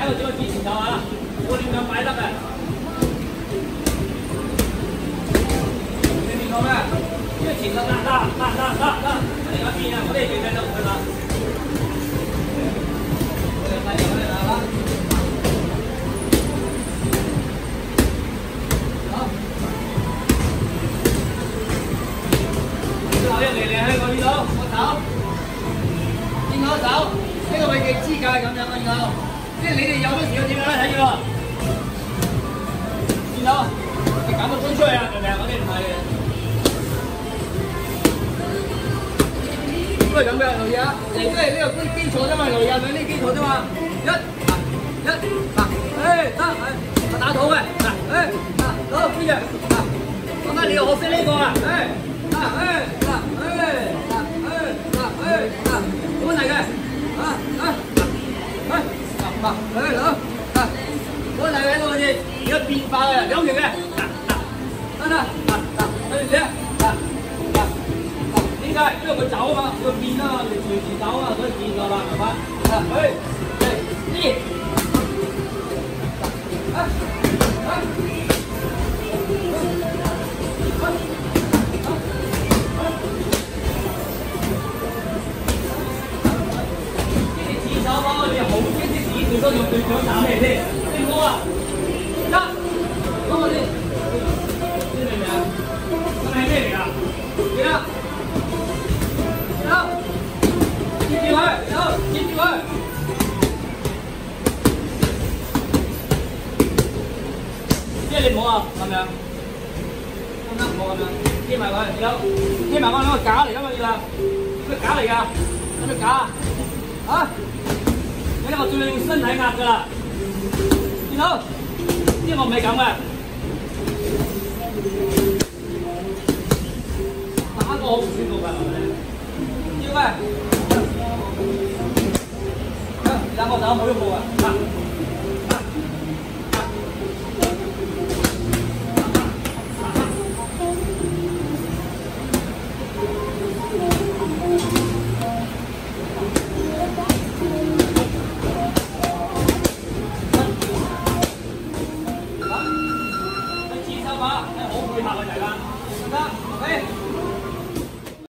喺度做個前頭啊，我點樣擺得嘅？你明白咩？因為前頭得，我哋嗰邊啊，我哋最緊要去啦。我哋快啲，我哋嚟啦！好，老人嚟去我呢度，我走，見我走，呢個位嘅支架咁樣啊，見到。 即係你哋有乜事要點樣咧？睇住喎，見到你搞到搬出去啊？明唔明啊？嗰啲唔係嘅，都係咁嘅，留意啊！你都係呢個基礎啫嘛，留意下佢呢基礎啫嘛。一得，打肚嘅，好跟住講翻你要學識呢個啊，冇問題嘅，我嚟嘅嗰個嘢有變化嘅，兩條嘅，對唔住，點解？因為佢走啊嘛，佢變啊嘛，佢隨時走啊，所以變咗啦，明白？都用對掌打咩先？聽唔到啊！講我先，你明唔明啊？咁係咩嚟㗎？記得，接住佢，接住佢。即係你唔好啊，咁樣，唔好咁樣，貼埋佢，貼埋我兩個架嚟㗎嘛，要啦，咩架嚟㗎？有咩架啊？ 你呢個最用身體壓㗎啦，見到？呢個唔係咁嘅，打個好唔舒服㗎，係咪？要嘅，兩個手冇喐過啊！